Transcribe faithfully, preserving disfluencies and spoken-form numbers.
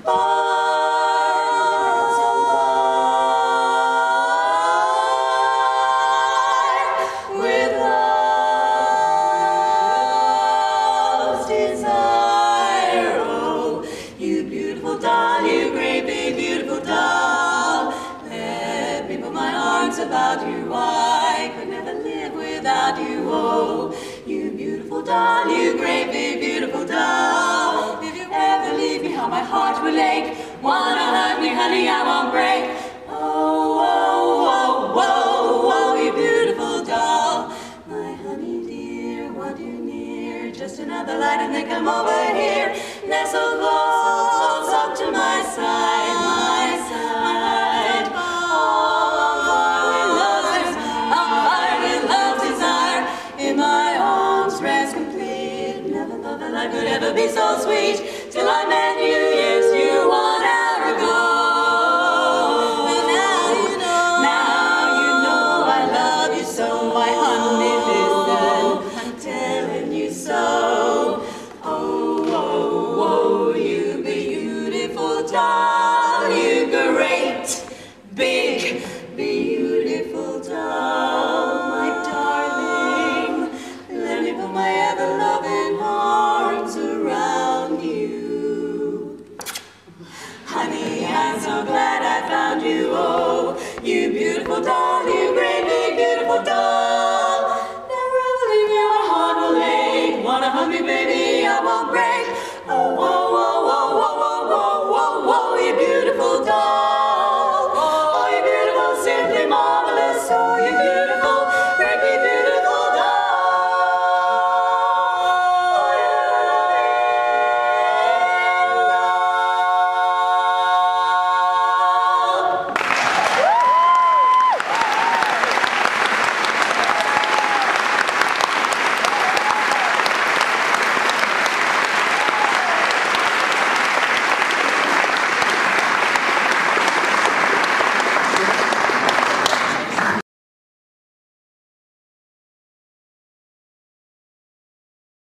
hearts on fire with love's desire. Oh, you beautiful doll, you great big beautiful doll, let me put my arms about you. I could never live without you. Oh, you beautiful doll, you great big beautiful doll, if you ever leave me, how my heart will ache. Wanna hug me, honey, I won't break. Oh, oh, oh, oh, oh, you beautiful doll, my honey dear, want you near, just another light and then come over here, nestle close up to my side, my side. Oh, with love's desire, on fire with love's desire, in my arms rest complete. Never thought that life could ever be so sweet till I met you.